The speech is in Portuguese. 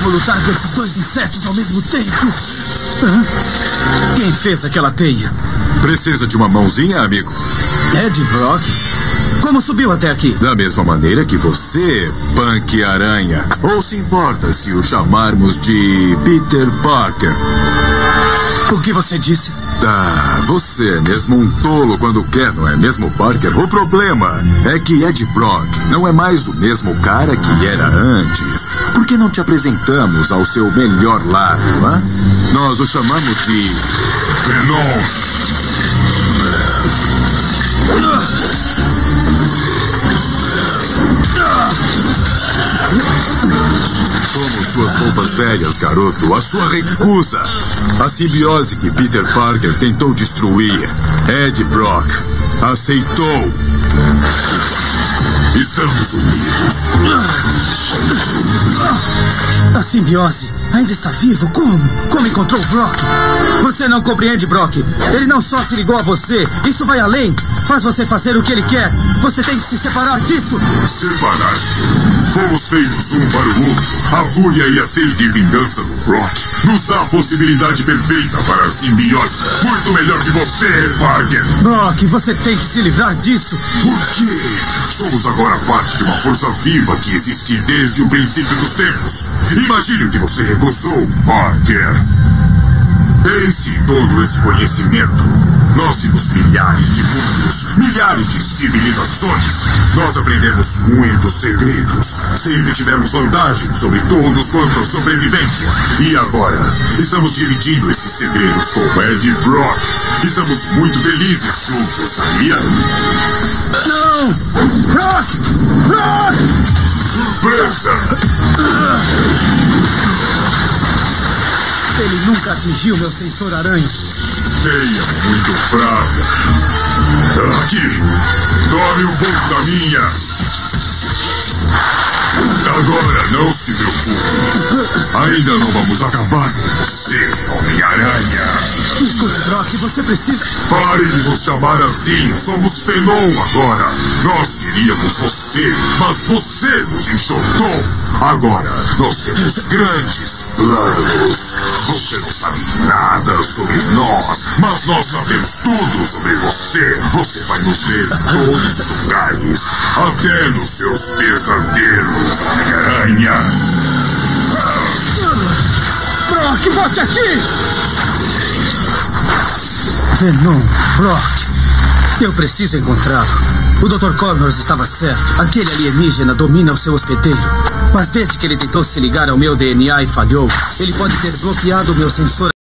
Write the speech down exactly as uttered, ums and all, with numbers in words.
como lutar com esses dois insetos ao mesmo tempo. Hã? Quem fez aquela teia? Precisa de uma mãozinha, amigo? Ed Brock? Como subiu até aqui? Da mesma maneira que você, Punk Aranha. Ou se importa se o chamarmos de Peter Parker? O que você disse? Ah, você é mesmo um tolo quando quer, não é mesmo, Parker? O problema é que Ed Brock não é mais o mesmo cara que era antes. Por que não te apresentamos ao seu melhor lado, hã? Nós o chamamos de Venom. Somos suas roupas velhas, garoto. A sua recusa. A simbiose que Peter Parker tentou destruir. Ed Brock aceitou. Estamos unidos. A simbiose ainda está vivo? Como? Como encontrou Brock? Você não compreende, Brock. Ele não só se ligou a você. Isso vai além. Faz você fazer o que ele quer. Você tem que se separar disso. Separar? Fomos feitos um para o outro. A fúria e a sede de vingança do Brock nos dá a possibilidade perfeita para a simbiose. Muito melhor que você, Parker. Brock, você tem que se livrar disso. Por quê? Somos agora parte de uma força viva que existe desde o princípio dos tempos. Imagine o que você recusou, Parker. Pense em todo esse conhecimento. Nós temos milhares de mundos, milhares de civilizações. Nós aprendemos muitos segredos. Sempre tivemos vantagem sobre todos quanto à sobrevivência. E agora, estamos dividindo esses segredos com Ed Brock. Estamos muito felizes juntos, sabia? Não! Brock! Brock! Surpresa! Ele nunca atingiu meu sensor aranha. Teia muito fraca. Aqui, tome um pouco da minha. Agora não se preocupe. Ainda não vamos acabar com você, Homem-Aranha. Escute, Brock, você precisa... Pare de nos chamar assim. Somos Venom agora. Nós queríamos você, mas você nos enxotou. Agora nós temos grandes planos. Você não sabe nada sobre nós, mas nós sabemos tudo sobre você. Você vai nos ver em todos os lugares, até nos seus pesadelos, Homem-Aranha. Brock, volte aqui! Venom, Brock. Eu preciso encontrá-lo. O doutor Connors estava certo. Aquele alienígena domina o seu hospedeiro. Mas desde que ele tentou se ligar ao meu D N A e falhou, ele pode ter bloqueado o meu sensor